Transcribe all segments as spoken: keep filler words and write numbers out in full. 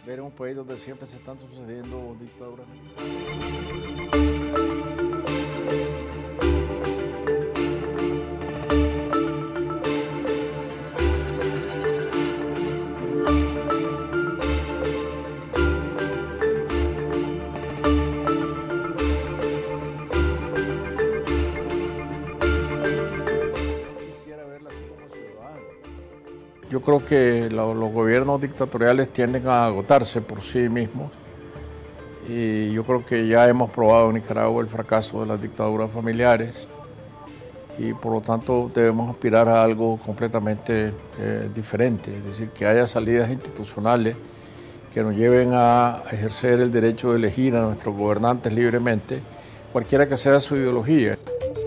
ver un país donde siempre se están sucediendo dictaduras. Yo creo que lo, los gobiernos dictatoriales tienden a agotarse por sí mismos y yo creo que ya hemos probado en Nicaragua el fracaso de las dictaduras familiares y por lo tanto debemos aspirar a algo completamente eh, diferente, es decir, que haya salidas institucionales que nos lleven a ejercer el derecho de elegir a nuestros gobernantes libremente, cualquiera que sea su ideología.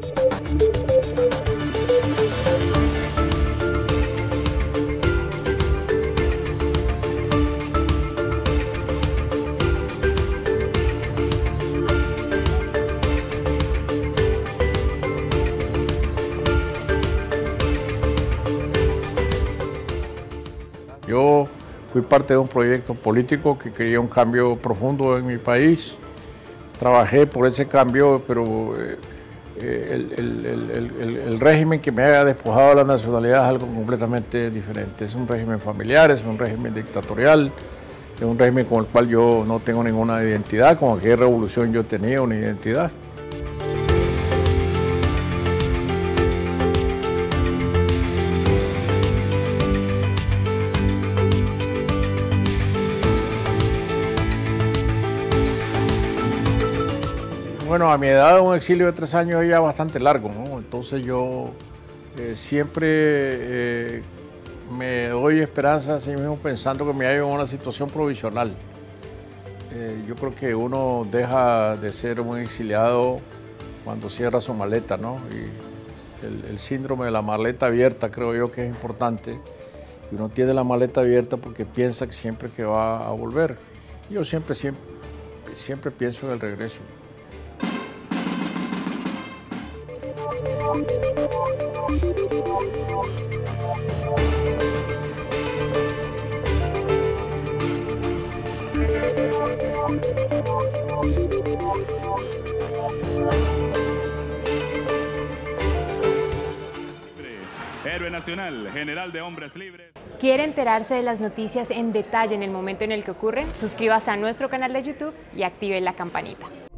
Yo fui parte de un proyecto político que quería un cambio profundo en mi país. Trabajé por ese cambio, pero eh, el, el, el, el, el régimen que me haya despojado de la nacionalidad es algo completamente diferente. Es un régimen familiar, es un régimen dictatorial, es un régimen con el cual yo no tengo ninguna identidad, con aquella revolución yo tenía una identidad. Bueno, a mi edad un exilio de tres años es ya bastante largo, ¿no? Entonces yo eh, siempre eh, me doy esperanza a sí mismo pensando que me hallo en una situación provisional. Eh, yo creo que uno deja de ser un exiliado cuando cierra su maleta, ¿no? Y el, el síndrome de la maleta abierta creo yo que es importante. Y uno tiene la maleta abierta porque piensa que siempre que va a volver. Yo siempre, siempre, siempre pienso en el regreso. Héroe nacional, general de hombres libres. ¿Quiere enterarse de las noticias en detalle en el momento en el que ocurren? Suscríbase a nuestro canal de YouTube y active la campanita.